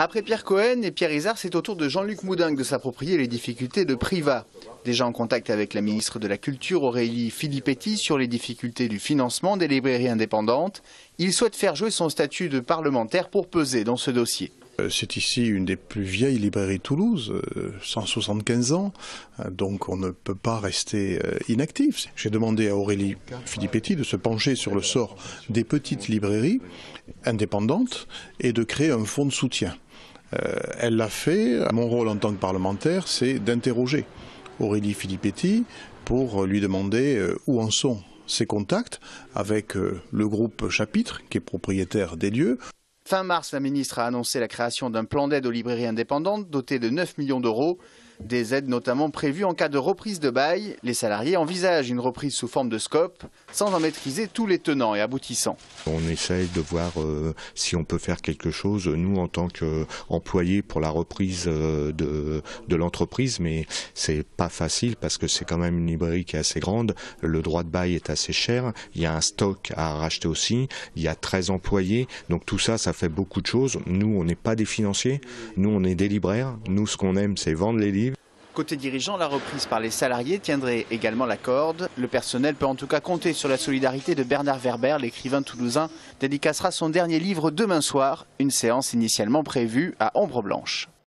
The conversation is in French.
Après Pierre Cohen et Pierre Izard, c'est au tour de Jean-Luc Moudingue de s'approprier les difficultés de Priva. Déjà en contact avec la ministre de la Culture, Aurélie Filippetti, sur les difficultés du financement des librairies indépendantes, il souhaite faire jouer son statut de parlementaire pour peser dans ce dossier. C'est ici une des plus vieilles librairies de Toulouse, 175 ans, donc on ne peut pas rester inactif. J'ai demandé à Aurélie Filippetti de se pencher sur le sort des petites librairies indépendantes et de créer un fonds de soutien. Elle l'a fait. Mon rôle en tant que parlementaire, c'est d'interroger Aurélie Filippetti pour lui demander où en sont ses contacts avec le groupe Chapitre, qui est propriétaire des lieux. Fin mars, la ministre a annoncé la création d'un plan d'aide aux librairies indépendantes doté de 9 millions d'euros. Des aides notamment prévues en cas de reprise de bail. Les salariés envisagent une reprise sous forme de SCOP, sans en maîtriser tous les tenants et aboutissants. On essaye de voir si on peut faire quelque chose, nous en tant qu'employés, pour la reprise de l'entreprise, mais c'est pas facile parce que c'est quand même une librairie qui est assez grande, le droit de bail est assez cher, il y a un stock à racheter aussi, il y a 13 employés, donc tout ça, ça fait beaucoup de choses. Nous, on n'est pas des financiers, nous on est des libraires, nous ce qu'on aime c'est vendre les livres. Côté dirigeant, la reprise par les salariés tiendrait également la corde. Le personnel peut en tout cas compter sur la solidarité de Bernard Werber, l'écrivain toulousain, dédicacera son dernier livre demain soir, une séance initialement prévue à Ombre Blanche.